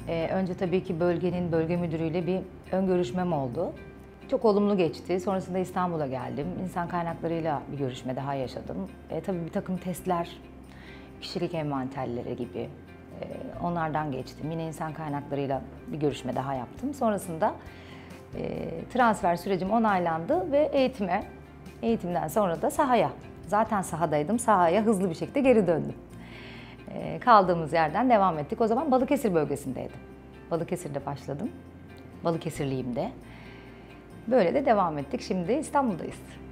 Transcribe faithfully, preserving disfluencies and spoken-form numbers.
Ee, önce tabii ki bölgenin bölge müdürüyle bir ön görüşmem oldu. Çok olumlu geçti. Sonrasında İstanbul'a geldim. İnsan kaynaklarıyla bir görüşme daha yaşadım. E, tabii bir takım testler, kişilik envanterleri gibi e, onlardan geçtim. Yine insan kaynaklarıyla bir görüşme daha yaptım. Sonrasında e, transfer sürecim onaylandı ve eğitime, eğitimden sonra da sahaya. Zaten sahadaydım, sahaya hızlı bir şekilde geri döndüm. E, kaldığımız yerden devam ettik. O zaman Balıkesir bölgesindeydim. Balıkesir'de başladım. Balıkesirliyim de. Böyle de devam ettik. Şimdi İstanbul'dayız.